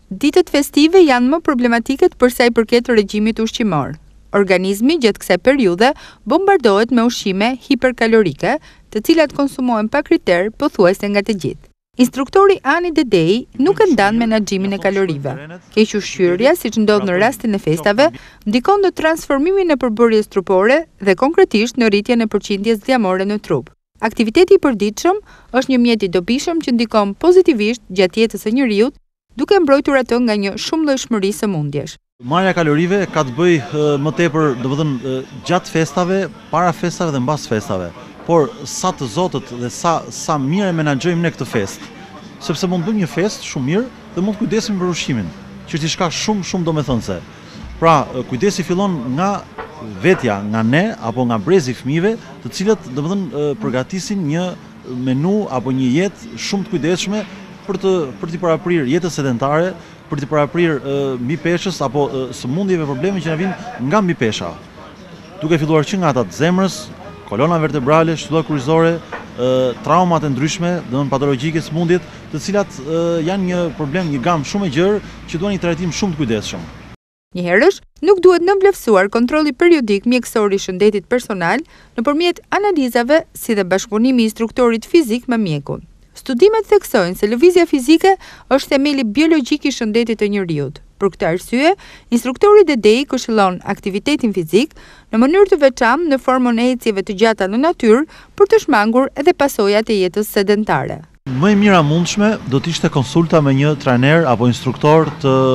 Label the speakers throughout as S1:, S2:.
S1: Ditët festive janë më problematike për sa i përket regjimit ushqimor. Organizmi gjatë kësaj periudhe bombardohet me ushqime hiperkalorike, të cilat konsumohen pa kriter, pothuajse nga të gjithë. Instruktori Ani Dedei nuk e ndan menaxhimin e kalorive. Keq-ushqyerja, siç ndodh në rastin e festave, ndikon në transformimin e përbërjes trupore dhe konkretisht në rritjen e përqindjes dhjamore në trup. Aktiviteti i përditshëm është një mjet i dobishëm që ndikon pozitivisht gjatë jetës së njeriut, duke mbrojtur atë nga një shumëllojshmëri sëmundjesh.
S2: Marrja kalorive ka të bëjë më tepër, domethënë gjatë festave, para festave dhe mbas festave. Por sa të zotët dhe sa mirë e menaxhojmë ne këtë fest, sepse mund të bëjmë një fest shumë mirë dhe mund të kujdesim për ushqimin, që është diçka shumë domethënëse. Pra, kujdesi fillon nga vetja, nga ne apo nga brezi i fëmijëve, të cilët domethënë përgatisin një menu apo një jetë shumë të kujdesshme për t'i paraprirë jetës sedentare, për t'i paraprirë mbipeshës apo sëmundjeve, probleme që na vijnë nga mbipesha. Duke filluar që nga ata të zemrës, kolona vertebrale, shtyllat kryqëzore, traumat e ndryshme, domethënë patologjike, sëmundjet, të cilat janë një problem, një gamë shumë e gjerë që duan një trajtim shumë të kujdesshëm.
S1: Njëherësh, nuk duhet nënvlerësuar kontrolli periodik mjekësor i shëndetit personal nëpërmjet analizave si dhe bashkëpunimi i instruktorit fizik me mjekun. Studimet theksojnë se lëvizja fizike është themeli biologjik i shëndetit të njeriut. Për këtë arsye, instruktori Dedei këshillon aktivitetin fizik në mënyrë të veçantë në formën e ecjeve të gjata në natyrë për të shmangur edhe pasojat e jetës sedentare.
S2: Më e mira mundshme do të ishte konsulta me një trajner apo instruktor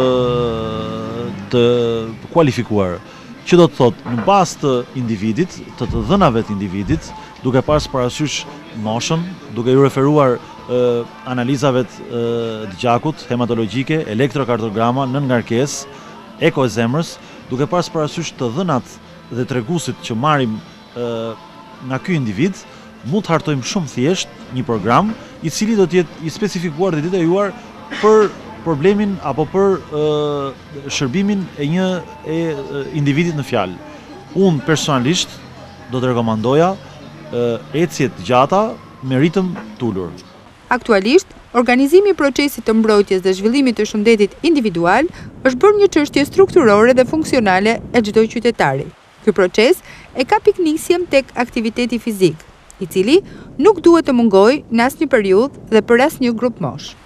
S2: të kualifikuar, që do të thotë në bazë të individit, të dhënave të individit, duke pasur parasysh moshën, duke ju referuar analizave të gjakut, hematologjike, elektrokardiograma, nëngarkesë, eko e zemrës, duke pasur parasysh të dhënat dhe treguesit që marrim nga ky individ, mund të hartojmë shumë thjesht një program i cili do të jetë i specifikuar dhe detajuar për problemin apo për shërbimin e një individit në fjalë. Unë personalisht do të rekomandoja ecje të gjata me ritëm të ulur.
S1: Aktualisht, organizimi i procesit të mbrojtjes dhe zhvillimit të shëndetit individual është bërë një çështje strukturore dhe funksionale e çdo qytetari. Ky proces e ka piknisjen tek aktiviteti fizik, i cili nuk duhet të mungojë në asnjë periudhë dhe për asnjë grup mosh.